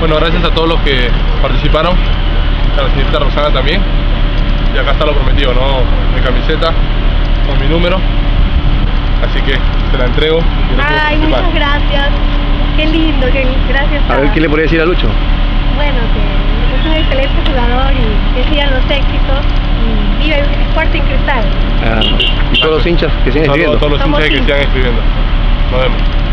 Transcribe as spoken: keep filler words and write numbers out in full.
Bueno, gracias a todos los que participaron, a la señorita Rosana también. Y acá está lo prometido, ¿no? Mi camiseta con mi número. Así que se la entrego. Y no puedo Ay, participar. muchas gracias. Qué lindo, qué gracias. A ver, ¿qué le podría decir a Lucho? Bueno, que es un excelente jugador y que sigan los éxitos y vive Sporting Cristal. Ah, y todos los hinchas que siguen Un saludo escribiendo. a todos los Somos hinchas que hinchas. sigan escribiendo. Nos vemos.